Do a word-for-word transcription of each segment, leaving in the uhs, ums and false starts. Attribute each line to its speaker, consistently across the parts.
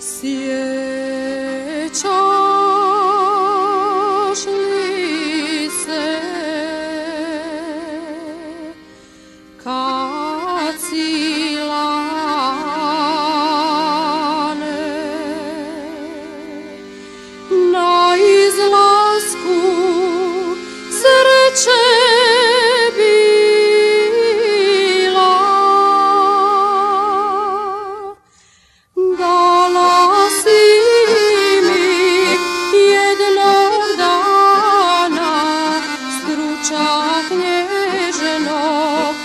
Speaker 1: Sjećaš li se kad si lane na izlasku sreće bila, dala si mi jednog dana stručak nježenog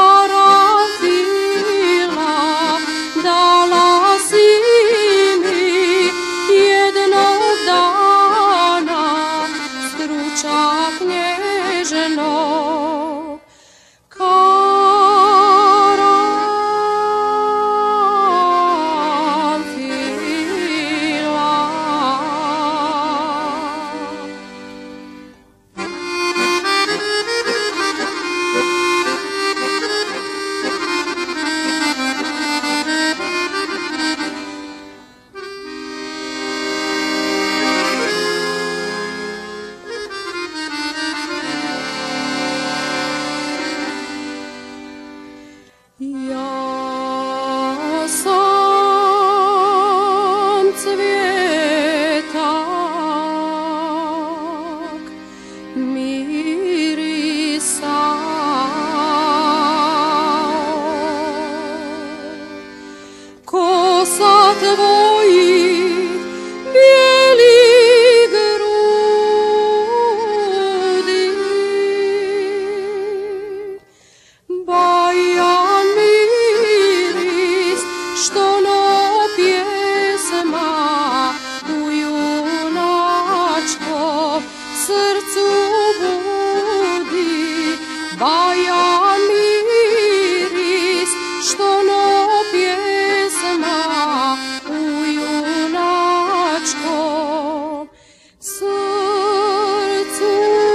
Speaker 1: karanfila, dala si mi jednog dana stručak nježenog karanfila. Ja sam cvjetak mirisao, kosa tvojih bijelih grudi, bajan miris što no pjesma u junačkom srcu budi, bajan miris što no pjesma u junačkom srcu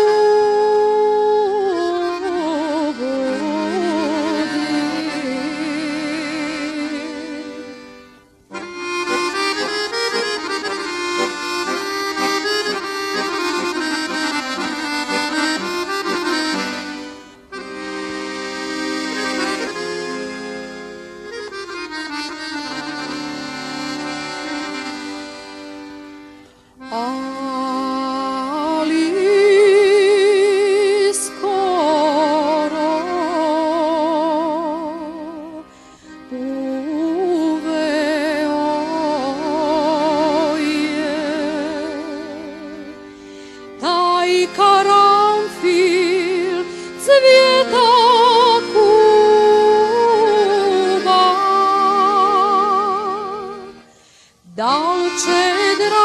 Speaker 1: budi. Ali skoro uveo je taj karanfil cvjeta kuba. Da li će